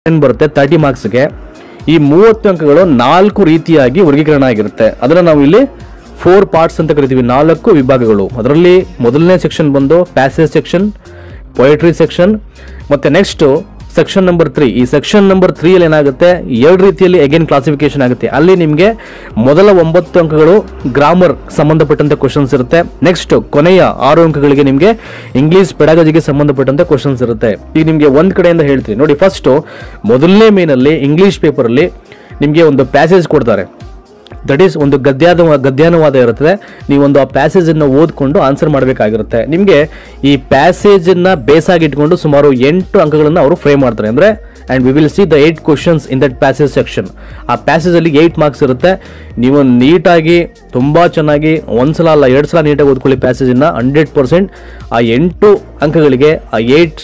ಬರುತ್ತೆ 30 ಮಾರ್ಕ್ಸ್ಗೆ. ಈ 30 ಅಂಕಗಳು 4 ರೀತಿಯಾಗಿ ವರ್ಗೀಕರಣ ಆಗಿರುತ್ತೆ. ಅದನ್ನ ನಾವು ಇಲ್ಲಿ 4 ಪಾರ್ಟ್ಸ್ ಅಂತ ಕರಿತೀವಿ, 4 ವಿಭಾಗಗಳು. ಅದರಲ್ಲಿ ಮೊದಲನೇ ಸೆಕ್ಷನ್ ಬಂದು ಪ್ಯಾಸೇಜ್ ಸೆಕ್ಷನ್, ಪೊಯೆಟ್ರಿ ಸೆಕ್ಷನ್, ಮತ್ತೆ ನೆಕ್ಸ್ಟ್ ಸೆಕ್ಷನ್ ನಂಬರ್ 3. ಈ ಸೆಕ್ಷನ್ ನಂಬರ್ 3 ಅಲ್ಲಿ ಏನಾಗುತ್ತೆ, 2 ರೀತಿಯಲ್ಲಿ ಅಗೇನ್ ಕ್ಲಾಸಿಫಿಕೇಶನ್ ಆಗುತ್ತೆ. ಅಲ್ಲಿ ನಿಮಗೆ ಮೊದಲ 9 ಅಂಕಗಳು ಗ್ರಾಮರ್ ಸಂಬಂಧಪಟ್ಟಂತೆ ಕ್ವಶನ್ಸ್ ಇರುತ್ತೆ. ನೆಕ್ಸ್ಟ್ ಕೊನೆಯ 6 ಅಂಕಗಳಿಗೆ ನಿಮಗೆ ಇಂಗ್ಲಿಷ್ ಪೆಡಾಗಜಿಗೆ ಸಂಬಂಧಪಟ್ಟಂತೆ ಕ್ವಶನ್ಸ್ ಇರುತ್ತೆ. ಈಗ ನಿಮಗೆ ಒಂದ್ ಕಡೆಯಿಂದ ಹೇಳ್ತೀನಿ ನೋಡಿ. ಫಸ್ಟ್ ಮೊದಲನೇ ಮೇನಲ್ಲಿ ಇಂಗ್ಲಿಷ್ ಪೇಪರ್ ಅಲ್ಲಿ ನಿಮಗೆ ಒಂದು ಪ್ಯಾಸೇಜ್ ಕೊಡ್ತಾರೆ. ದಟ್ ಈಸ್ ಒಂದು ಗದ್ಯಾನುವಾದ ಇರುತ್ತದೆ. ನೀವೊಂದು ಆ ಪ್ಯಾಸೇಜ್ ಅನ್ನು ಓದ್ಕೊಂಡು ಆನ್ಸರ್ ಮಾಡಬೇಕಾಗಿರುತ್ತೆ. ನಿಮಗೆ ಈ ಪ್ಯಾಸೇಜ್ ಅನ್ನ ಬೇಸಾಗಿ ಇಟ್ಕೊಂಡು ಸುಮಾರು 8 ಅಂಕಗಳನ್ನು ಅವರು ಫ್ರೇಮ್ ಮಾಡ್ತಾರೆ. ಅಂದ್ರೆ and we will see the 8 questions in that passage section. ಆ ಪ್ಯಾಸೇಜ್ ಅಲ್ಲಿ 8 ಮಾರ್ಕ್ಸ್ ಇರುತ್ತೆ. ನೀವು ನೀಟಾಗಿ ತುಂಬಾ ಚೆನ್ನಾಗಿ ಒಂದ್ಸಲ ಅಲ್ಲ 2 ಸಲ ನೀಟಾಗಿ ಓದ್ಕೊಳ್ಳಿ ಪ್ಯಾಸೇಜ್ ಅನ್ನ. 100% ಆ 8 ಅಂಕಗಳಿಗೆ ಆ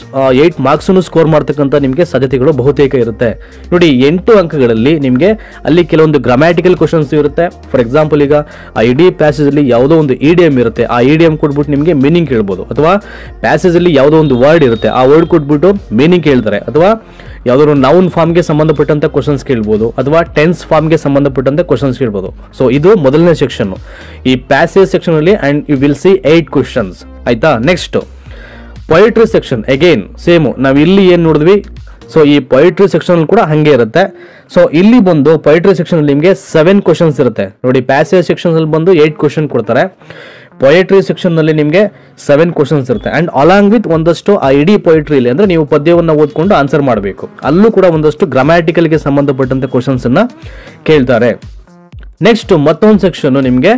8 ಮಾರ್ಕ್ಸ್ ಸ್ಕೋರ್ ಮಾಡ್ತಕ್ಕಂಥ ನಿಮಗೆ ಸಾಧ್ಯತೆಗಳು ಬಹುತೇಕ ಇರುತ್ತೆ. ನೋಡಿ 8 ಅಂಕಗಳಲ್ಲಿ ನಿಮಗೆ ಅಲ್ಲಿ ಕೆಲವೊಂದು ಗ್ರಾಮ್ಯಾಟಿಕಲ್ ಕ್ವಶನ್ಸ್ ಇರುತ್ತೆ. ಫಾರ್ ಎಕ್ಸಾಂಪಲ್, ಈಗ ಆ ಇಡೀ ಪ್ಯಾಸೇಜ್ ಅಲ್ಲಿ ಯಾವುದೋ ಒಂದು ಇಡಿಯಂ ಇರುತ್ತೆ. ಆ ಇಡಿಯಂ ಕೊಟ್ಬಿಟ್ಟು ನಿಮಗೆ ಮೀನಿಂಗ್ ಕೇಳ್ಬೋದು. ಅಥವಾ ಪ್ಯಾಸೇಜ್ ಅಲ್ಲಿ ಯಾವುದೋ ಒಂದು ವರ್ಡ್ ಇರುತ್ತೆ, ಆ ವರ್ಡ್ ಕೊಟ್ಬಿಟ್ಟು ಮೀನಿಂಗ್ ಕೇಳ್ತಾರೆ. ಅಥವಾ ಯಾವುದಾದ್ರು ನೌನ್ ಫಾರ್ಮ್ಗೆ ಸಂಬಂಧಪಟ್ಟಂತ ಕ್ವಶನ್ಸ್ ಕೇಳ್ಬೋದು, ಅಥವಾ ಟೆನ್ಸ್ ಫಾರ್ಮ್ಗೆ ಸಂಬಂಧಪಟ್ಟಂತೆ ಕ್ವಶನ್ಸ್ ಕೇಳ್ಬೋದು. ಸೊ ಇದು ಮೊದಲನೇ ಸೆಕ್ಷನ್, ಈ ಪ್ಯಾಸೇಜ್ ಸೆಕ್ಷನ್ ಅಲ್ಲಿ. And you will see 8 questions. ಆಯ್ತಾ? Next poetry section. Again same ನಾವು ಇಲ್ಲಿ ಏನ್ ನೋಡಿದ್ವಿ, ಸೊ ಈ ಪೊಯೆಟ್ರಿ ಸೆಕ್ಷನ್ ಕೂಡ ಹಂಗೆ ಇರುತ್ತೆ. ಸೊ ಇಲ್ಲಿ ಬಂದು ಪೊಯೆಟ್ರಿ ಸೆಕ್ಷನ್ ಅಲ್ಲಿ ನಿಮಗೆ 7 ಕ್ವಶನ್ಸ್ ಇರುತ್ತೆ. ನೋಡಿ, ಪ್ಯಾಸೇಜ್ ಸೆಕ್ಷನ್ ಅಲ್ಲಿ ಬಂದು 8 ಕ್ವಶನ್ ಕೊಡ್ತಾರೆ. ಪೊಯೆಟ್ರಿ ಸೆಕ್ಷನ್ ನಲ್ಲಿ ನಿಮಗೆ 7 ಕ್ವಶನ್ಸ್ ಇರುತ್ತೆ. ಅಂಡ್ ಅಲಾಂಗ್ ವಿತ್ ಒಂದಷ್ಟು ಆ ಇಡೀ ಪೊಯೆಟ್ರಿಲಿ ಅಂದ್ರೆ ನೀವು ಪದ್ಯವನ್ನು ಓದ್ಕೊಂಡು ಆನ್ಸರ್ ಮಾಡಬೇಕು. ಅಲ್ಲೂ ಕೂಡ ಒಂದಷ್ಟು ಗ್ರಾಮ್ಯಾಟಿಕಲ್ಗೆ ಸಂಬಂಧಪಟ್ಟಂತ ಕ್ವಶನ್ಸ್ ಅನ್ನ ಕೇಳ್ತಾರೆ. ನೆಕ್ಸ್ಟ್ ಮತ್ತೊಂದು ಸೆಕ್ಷನ್ ನಿಮಗೆ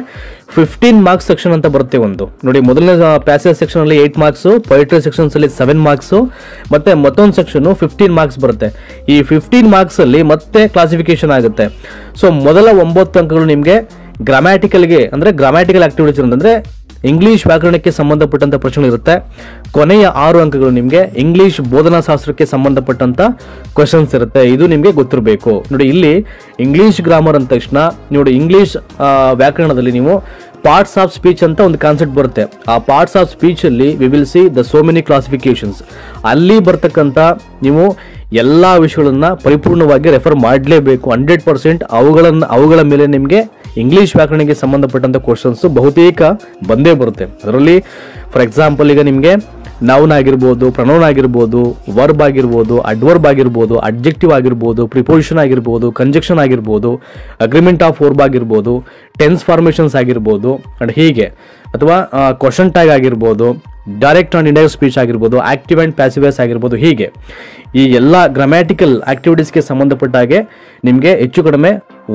15 ಮಾರ್ಕ್ಸ್ ಸೆಕ್ಷನ್ ಅಂತ ಬರುತ್ತೆ ಒಂದು. ನೋಡಿ, ಮೊದಲನೇ ಪ್ಯಾಸೇಜ್ ಸೆಕ್ಷನ್ ಅಲ್ಲಿ 8 ಮಾರ್ಕ್ಸ್, ಪೊಯೆಟ್ರಿ ಸೆಕ್ಷನ್ಸ್ ಅಲ್ಲಿ 7 ಮಾರ್ಕ್ಸ್, ಮತ್ತೆ ಮತ್ತೊಂದು ಸೆಕ್ಷನ್ 15 ಮಾರ್ಕ್ಸ್ ಬರುತ್ತೆ. ಈ 15 ಮಾರ್ಕ್ಸ್ ಅಲ್ಲಿ ಮತ್ತೆ ಕ್ಲಾಸಿಫಿಕೇಶನ್ ಆಗುತ್ತೆ. ಸೊ ಮೊದಲ 9 ಅಂಕಗಳು ನಿಮಗೆ ಗ್ರಾಮ್ಯಾಟಿಕಲ್ಗೆ ಅಂದ್ರೆ ಗ್ರಾಮ್ಯಾಟಿಕಲ್ ಆಕ್ಟಿವಿಟೀಸ್ ಅಂದ್ರೆ ಇಂಗ್ಲಿಷ್ ವ್ಯಾಕರಣಕ್ಕೆ ಸಂಬಂಧಪಟ್ಟಂತ ಪ್ರಶ್ನೆ ಇರುತ್ತೆ. ಕೊನೆಯ 6 ಅಂಕಗಳು ನಿಮಗೆ ಇಂಗ್ಲಿಷ್ ಬೋಧನಾ ಶಾಸ್ತ್ರಕ್ಕೆ ಸಂಬಂಧಪಟ್ಟಂತ ಕ್ವಶನ್ಸ್ ಇರುತ್ತೆ. ಇದು ನಿಮಗೆ ಗೊತ್ತಿರಬೇಕು. ನೋಡಿ, ಇಲ್ಲಿ ಇಂಗ್ಲಿಷ್ ಗ್ರಾಮರ್ ಅಂದ ತಕ್ಷಣ ನೋಡಿ, ಇಂಗ್ಲಿಷ್ ವ್ಯಾಕರಣದಲ್ಲಿ ನೀವು ಪಾರ್ಟ್ಸ್ ಆಫ್ ಸ್ಪೀಚ್ ಅಂತ ಒಂದು ಕಾನ್ಸೆಪ್ಟ್ ಬರುತ್ತೆ. ಆ ಪಾರ್ಟ್ಸ್ ಆಫ್ ಸ್ಪೀಚ್ ಅಲ್ಲಿ we will see the so many classifications. ಅಲ್ಲಿ ಬರ್ತಕ್ಕಂಥ ನೀವು ಎಲ್ಲಾ ವಿಷಯಗಳನ್ನ ಪರಿಪೂರ್ಣವಾಗಿ ರೆಫರ್ ಮಾಡಲೇಬೇಕು. 100% ಅವುಗಳ ಮೇಲೆ ನಿಮಗೆ ಇಂಗ್ಲಿಷ್ ವ್ಯಾಕರಣಕ್ಕೆ ಸಂಬಂಧಪಟ್ಟಂತ ಕ್ವಶನ್ಸ್ ಬಹುತೇಕ ಬಂದೇ ಬರುತ್ತೆ. ಅದರಲ್ಲಿ ಫಾರ್ ಎಕ್ಸಾಂಪಲ್, ಈಗ ನಿಮಗೆ ನೌನ್ ಆಗಿರ್ಬೋದು, ಪ್ರನೌನ್ ಆಗಿರ್ಬೋದು, ವರ್ಬ್ ಆಗಿರ್ಬೋದು, ಅಡ್ವರ್ಬ್ ಆಗಿರ್ಬೋದು, ಅಡ್ಜೆಕ್ಟಿವ್ ಆಗಿರ್ಬೋದು, ಪ್ರಿಪೋಸಿಷನ್ ಆಗಿರ್ಬೋದು, ಕಂಜಕ್ಷನ್ ಆಗಿರ್ಬೋದು, ಅಗ್ರಿಮೆಂಟ್ ಆಫ್ ವರ್ಬ್ ಆಗಿರ್ಬೋದು, ಟೆನ್ಸ್ ಫಾರ್ಮೇಷನ್ಸ್ ಆಗಿರ್ಬೋದು, ಅಂಡ್ ಹೀಗೆ, ಅಥವಾ ಕ್ವಶನ್ ಟ್ಯಾಗ್ ಆಗಿರ್ಬೋದು, ಡೈರೆಕ್ಟ್ ಅಂಡ್ ಇಂಡೈರೆಕ್ಟ್ ಸ್ಪೀಚ್ ಆಗಿರ್ಬೋದು, ಆಕ್ಟಿವ್ ಅಂಡ್ ಪ್ಯಾಸಿವ್ ಆಗಿರ್ಬೋದು. ಹೀಗೆ ಈ ಎಲ್ಲ ಗ್ರಾಮ್ಯಾಟಿಕಲ್ ಆಕ್ಟಿವಿಟೀಸ್ಗೆ ಸಂಬಂಧಪಟ್ಟ ಹಾಗೆ ನಿಮಗೆ ಹೆಚ್ಚು ಕಡಿಮೆ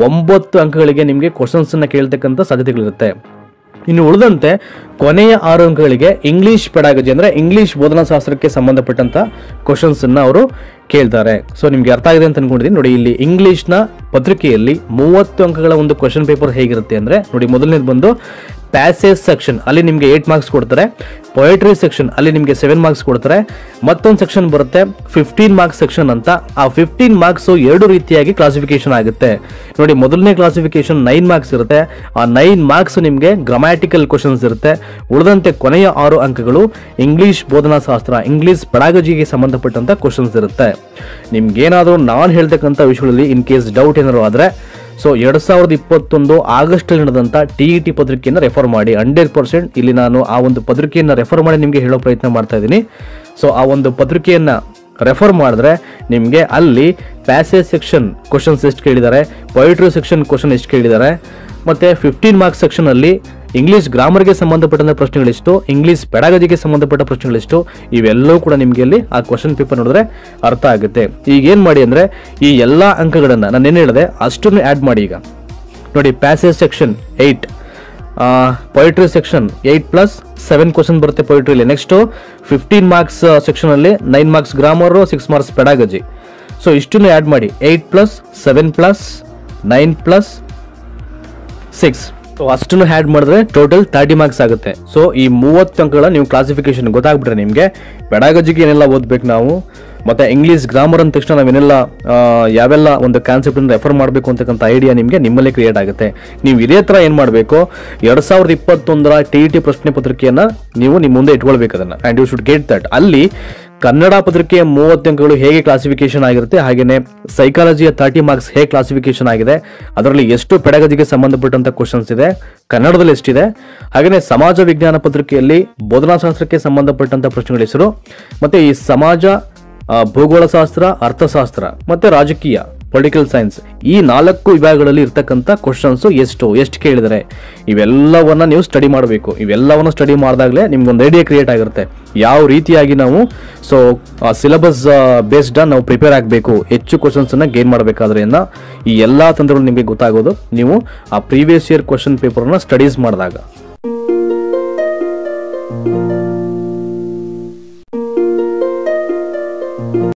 9 ಅಂಕಗಳಿಗೆ ನಿಮಗೆ ಕ್ವಶನ್ಸ್ ಅನ್ನ ಕೇಳ್ತಕ್ಕಂಥ ಸಾಧ್ಯತೆಗಳಿರುತ್ತೆ. ಇನ್ನು ಉಳಿದಂತೆ ಕೊನೆಯ 6 ಅಂಕಗಳಿಗೆ ಇಂಗ್ಲಿಷ್ ಪೆಡಾಗಜಿ ಅಂದ್ರೆ ಇಂಗ್ಲಿಷ್ ಬೋಧನಾ ಶಾಸ್ತ್ರಕ್ಕೆ ಸಂಬಂಧಪಟ್ಟಂತ ಕ್ವಶನ್ಸ್ ಅನ್ನ ಅವರು ಕೇಳ್ತಾರೆ. ಸೊ ನಿಮ್ಗೆ ಅರ್ಥ ಆಗಿದೆ ಅಂತ ಅನ್ಕೊಂಡಿದ್ದೀನಿ. ನೋಡಿ, ಇಲ್ಲಿ ಇಂಗ್ಲಿಷ್ ನ ಪತ್ರಿಕೆಯಲ್ಲಿ 30 ಅಂಕಗಳ ಒಂದು ಕ್ವಶನ್ ಪೇಪರ್ ಹೇಗಿರುತ್ತೆ ಅಂದ್ರೆ, ನೋಡಿ, ಮೊದಲನೇದು ಬಂದು ಪ್ಯಾಸೇಜ್ ಸೆಕ್ಷನ್ ಅಲ್ಲಿ ನಿಮಗೆ 8 ಮಾರ್ಕ್ಸ್ ಕೊಡ್ತಾರೆ. ಪೊಯೆಟ್ರಿ ಸೆಕ್ಷನ್ ಅಲ್ಲಿ ನಿಮಗೆ 7 ಮಾರ್ಕ್ಸ್ ಕೊಡ್ತಾರೆ. ಮತ್ತೊಂದು ಸೆಕ್ಷನ್ ಬರುತ್ತೆ 15 ಮಾರ್ಕ್ಸ್ ಸೆಕ್ಷನ್ ಅಂತ. ಆ 15 ಮಾರ್ಕ್ಸ್ 2 ರೀತಿಯಾಗಿ ಕ್ಲಾಸಿಫಿಕೇಶನ್ ಆಗುತ್ತೆ. ನೋಡಿ, ಮೊದಲನೇ ಕ್ಲಾಸಿಫಿಕೇಶನ್ 9 ಮಾರ್ಕ್ಸ್ ಇರುತ್ತೆ. ಆ 9 ಮಾರ್ಕ್ಸ್ ನಿಮಗೆ ಗ್ರಾಮ್ಯಾಟಿಕಲ್ ಕ್ವಶನ್ಸ್ ಇರುತ್ತೆ. ಉಳಿದಂತೆ ಕೊನೆಯ 6 ಅಂಕಗಳು ಇಂಗ್ಲಿಷ್ ಬೋಧನಾ ಶಾಸ್ತ್ರ, ಇಂಗ್ಲಿಷ್ ಪೆಡಾಗಜಿಗೆ ಸಂಬಂಧಪಟ್ಟಂತ ಕ್ವಶನ್ಸ್ ಇರುತ್ತೆ. ನಿಮ್ಗೇನಾದ್ರೂ ನಾನು ಹೇಳ್ತಕ್ಕಂಥ ವಿಷಯಗಳಲ್ಲಿ ಇನ್ ಕೇಸ್ ಡೌಟ್ ಏನಾದ್ರು ಆದ್ರೆ, ಸೊ 2021 ಆಗಸ್ಟ್ ಅಲ್ಲಿ ನಡೆದಂತ TET ಪತ್ರಿಕೆಯನ್ನು ರೆಫರ್ ಮಾಡಿ. 100% ಇಲ್ಲಿ ನಾನು ಆ ಒಂದು ಪತ್ರಿಕೆಯನ್ನು ರೆಫರ್ ಮಾಡಿ ನಿಮಗೆ ಹೇಳೋ ಪ್ರಯತ್ನ ಮಾಡ್ತಾ ಇದ್ದೀನಿ. ಸೊ ಆ ಒಂದು ಪತ್ರಿಕೆಯನ್ನ ರೆಫರ್ ಮಾಡಿದ್ರೆ ನಿಮಗೆ ಅಲ್ಲಿ ಪ್ಯಾಸೇಜ್ ಸೆಕ್ಷನ್ ಕ್ವಶನ್ಸ್ ಎಷ್ಟು ಕೇಳಿದ್ದಾರೆ, ಪೊಯೆಟ್ರಿ ಸೆಕ್ಷನ್ ಕ್ವಶನ್ ಎಷ್ಟು ಕೇಳಿದ್ದಾರೆ, ಮತ್ತೆ 15 ಮಾರ್ಕ್ಸ್ ಸೆಕ್ಷನ್ ಅಲ್ಲಿ ಇಂಗ್ಲಿಷ್ ಗ್ರಾಮರ್ಗೆ ಸಂಬಂಧಪಟ್ಟಂತ ಪ್ರಶ್ನೆಗಳಿಷ್ಟು, ಇಂಗ್ಲಿಷ್ ಪೆಡಾಗಜಿಗೆ ಸಂಬಂಧಪಟ್ಟ ಪ್ರಶ್ನೆಗಳಿಷ್ಟು, ಇವೆಲ್ಲವೂ ಕೂಡ ನಿಮಗೆ ಅಲ್ಲಿ ಆ ಕ್ವಶನ್ ಪೇಪರ್ ನೋಡಿದ್ರೆ ಅರ್ಥ ಆಗುತ್ತೆ. ಈಗ ಏನ್ ಮಾಡಿ ಅಂದ್ರೆ, ಈ ಎಲ್ಲಾ ಅಂಕಗಳನ್ನ ನಾನು ಏನ್ ಹೇಳಿದೆ ಅಷ್ಟನ್ನು ಆಡ್ ಮಾಡಿ. ಈಗ ನೋಡಿ, passage section 8, poetry section 8+7 question ಬರುತ್ತೆ ಪೊಯೆಟ್ರಿಲಿ. ನೆಕ್ಸ್ಟ್ 15 ಮಾರ್ಕ್ಸ್ ಸೆಕ್ಷನ್ ಅಲ್ಲಿ 9 marks grammar, 6 marks pedagogy. So ಇಷ್ಟನ್ನು ಆಡ್ ಮಾಡಿ, 8+7+9+6. ಸೊ ಅಷ್ಟನ್ನು ಆ್ಯಡ್ ಮಾಡಿದ್ರೆ ಟೋಟಲ್ 30 ಮಾರ್ಕ್ಸ್ ಆಗುತ್ತೆ. ಸೊ ಈ 30 ಅಂಕಗಳ ನೀವು ಕ್ಲಾಸಿಫಿಕೇಶನ್ ಗೊತ್ತಾಗ್ಬಿಟ್ರೆ ನಿಮಗೆ ಪೆಡಾಗಜಿಗೆ ಏನೆಲ್ಲ ಓದ್ಬೇಕು ನಾವು, ಮತ್ತೆ ಇಂಗ್ಲಿಷ್ ಗ್ರಾಮರ್ ಅಂದ ತಕ್ಷಣ ನಾವೇನೆಲ್ಲ ಯಾವೆಲ್ಲ ಒಂದು ಕಾನ್ಸೆಪ್ಟ್ ಅನ್ನು ರೆಫರ್ ಮಾಡಬೇಕು ಅಂತಕ್ಕಂಥ ಐಡಿಯಾ ನಿಮ್ಮಲ್ಲೇ ಕ್ರಿಯೇಟ್ ಆಗುತ್ತೆ. ನೀವು ಇದೇ ತರ ಏನ್ ಮಾಡಬೇಕು, 2021 TET ಪ್ರಶ್ನೆ ಪತ್ರಿಕೆಯನ್ನ ನೀವು ನಿಮ್ಮ ಮುಂದೆ ಇಟ್ಕೊಳ್ಬೇಕು ಅದನ್ನ. And you should get that. ಅಲ್ಲಿ ಕನ್ನಡ ಪತ್ರಿಕೆಯ 30 ಅಂಕಗಳು ಹೇಗೆ ಕ್ಲಾಸಿಫಿಕೇಶನ್ ಆಗಿರುತ್ತೆ, ಹಾಗೆಯೇ ಸೈಕಾಲಜಿಯ 30 ಮಾರ್ಕ್ಸ್ ಹೇಗೆ ಕ್ಲಾಸಿಫಿಕೇಶನ್ ಆಗಿದೆ, ಅದರಲ್ಲಿ ಎಷ್ಟು ಪೆಡಗಜಿಗೆ ಸಂಬಂಧಪಟ್ಟಂತ ಕ್ವಶನ್ಸ್ ಇದೆ, ಕನ್ನಡದಲ್ಲಿ ಎಷ್ಟಿದೆ, ಹಾಗೆಯೇ ಸಮಾಜ ವಿಜ್ಞಾನ ಪತ್ರಿಕೆಯಲ್ಲಿ ಬೋಧನಾಶಾಸ್ತ್ರಕ್ಕೆ ಸಂಬಂಧಪಟ್ಟಂತ ಪ್ರಶ್ನೆಗಳ ಹೆಸರು, ಮತ್ತೆ ಈ ಸಮಾಜ, ಭೂಗೋಳಶಾಸ್ತ್ರ, ಅರ್ಥಶಾಸ್ತ್ರ ಮತ್ತೆ ರಾಜಕೀಯ ಪೊಲಿಟಿಕಲ್ ಸೈನ್ಸ್, ಈ 4 ವಿಭಾಗಗಳಲ್ಲಿ ಇರ್ತಕ್ಕಂಥ ಕ್ವಶನ್ಸ್ ಎಷ್ಟು ಕೇಳಿದರೆ ಇವೆಲ್ಲವನ್ನ ನೀವು ಸ್ಟಡಿ ಮಾಡಬೇಕು. ಇವೆಲ್ಲವನ್ನು ಸ್ಟಡಿ ಮಾಡಿದಾಗಲೇ ನಿಮ್ಗೊಂದು ಐಡಿಯಾ ಕ್ರಿಯೇಟ್ ಆಗಿರುತ್ತೆ ಯಾವ ರೀತಿಯಾಗಿ ನಾವು ಸಿಲೆಬಸ್ ಬೇಸ್ಡ್ ನಾವು ಪ್ರಿಪೇರ್ ಆಗಬೇಕು, ಹೆಚ್ಚು ಕ್ವಶನ್ಸ್ ಅನ್ನ ಗೇನ್ ಮಾಡಬೇಕಾದ್ರೆ ಈ ಎಲ್ಲಾ ತಂತ್ರಗಳು ನಿಮಗೆ ಗೊತ್ತಾಗೋದು ನೀವು ಆ ಪ್ರೀವಿಯಸ್ ಇಯರ್ ಕ್ವಶನ್ ಪೇಪರ್ನ ಸ್ಟಡೀಸ್ ಮಾಡಿದಾಗ.